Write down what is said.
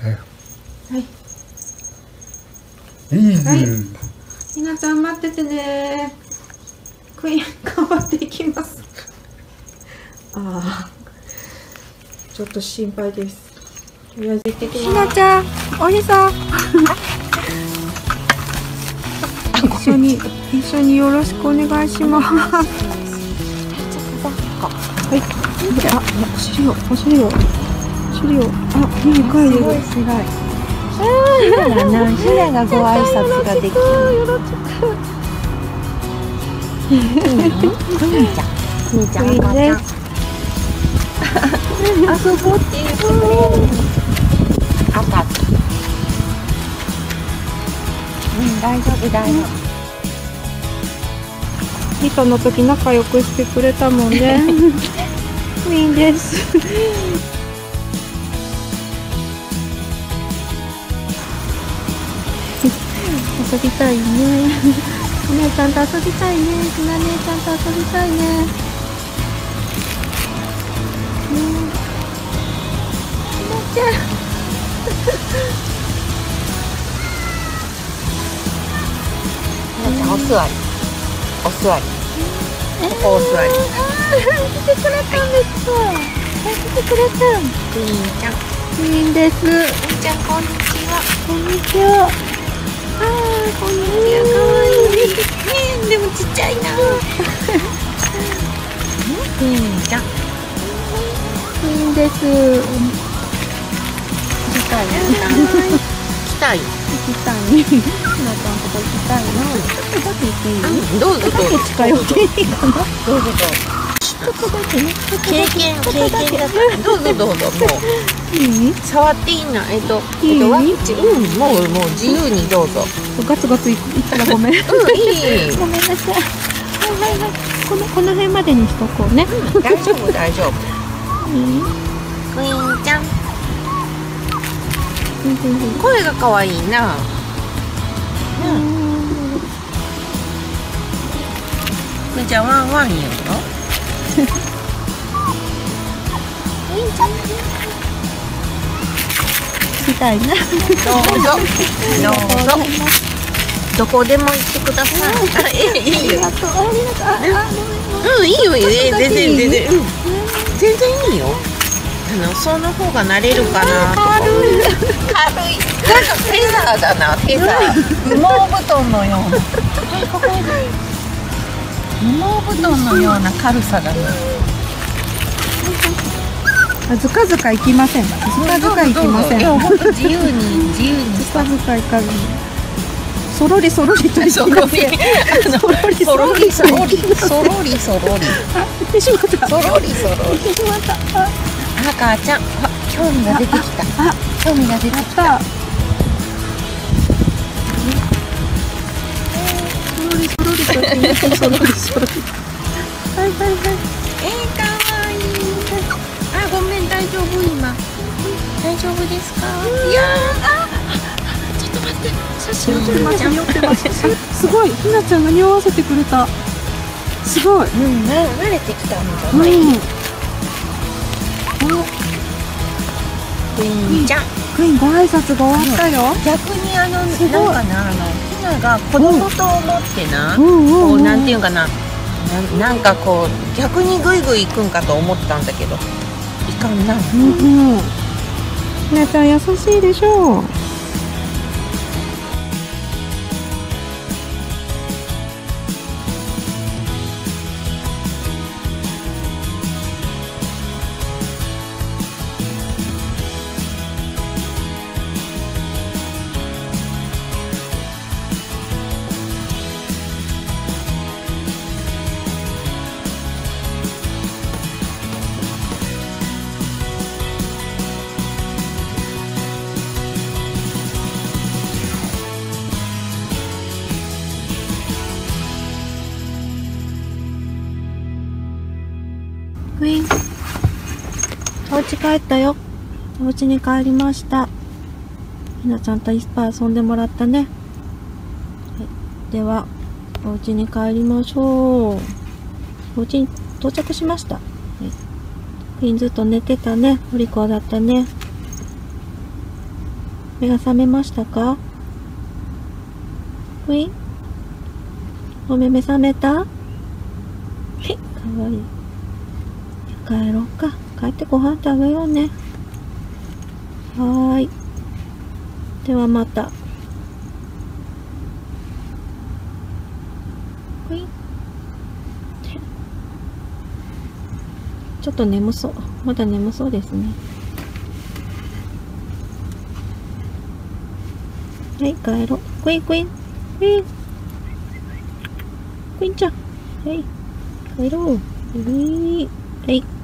いい。 はい。皆さん待っててね。クイーン頑張っていきます。ああ、ちょっと心配です。とりあえず行ってきます。ひなちゃん、おひさ。一緒によろしくお願いします。はい。あ、お尻を。あ、いい声で。すごい。ひながご挨拶ができる。クイーンちゃん。クイーンです。遊ぼうって言ってくれる。赤。大丈夫。リトの時仲良くしてくれたもんね。クイーンです。遊びたいね。お姉ちゃんと遊びたいね。ひな姉ちゃんと遊びたいね。ひなちゃん。 お座り。ここお座り。 来てくれたんです。来てくれた。 クイーンちゃん。 クイーンです。 クイーンちゃん、こんにちは。 こんにちは。 こんにちは。可愛いね。でもちっちゃいな。クイーンちゃん。 クイーンです。 来たい。ひなちゃんとこ行きたいな。 ちょっとだけ行っていい？ どうぞ。 近寄っていいかな？ どうぞ。ちょっとだけね。経験だから。どうぞ。もう。 いい？ 触っていいな。 いい？ ワクチン。もう自由にどうぞ。 ガツガツいったらごめん。いい。ごめんなさい。はい。この辺までにしとこうね。 大丈夫。 いい？ クイーンちゃん。声が可愛いな。じゃあワンワン言うの？ いいんじゃない？みたいな。 どうぞ。どこでも行ってください。いいよ。いいよ。全然いいよ。その方が慣れるかなとか。軽い。なんかフェザーだな。羽毛布団のような。羽毛布団のような軽さだな。 ずかずか行きません。ずかずか行きません。 いや、本当自由に。 ずかずか行かずに。そろりと行きません。そろり。 行ってしまった。赤ちゃん、興味が出てきた。興味が出てきた。 そろり。はい。 かわいい。ごめん、大丈夫今。大丈夫ですか？いやちょっと待って。写真撮りましょう。 すごい、ひなちゃんが匂わせてくれた。すごい。 慣れてきたんじゃない？クイーンちゃん。 クイーンご挨拶が終わったよ。 逆にひなが子供と思ってな、こうなんていうかな、なんかこう逆にグイグイ行くんかと思ったんだけど、いかんな。 ひなちゃん優しいでしょう。クイーン、お家帰ったよ。お家に帰りました。ひなちゃんといっぱい遊んでもらったね。はい、ではお家に帰りましょう。お家に到着しました。はい、クイーンずっと寝てたね。お利口だったね。 目が覚めましたか？クイーン、お目目覚めた？かわいい。帰ろうか。帰ってご飯食べようね。はーい。ではまた。クイーン。ちょっと眠そう。まだ眠そうですね。はい、帰ろう。クイーン、クイーン、クイーン。クイーンちゃん。はい、帰ろう。はい。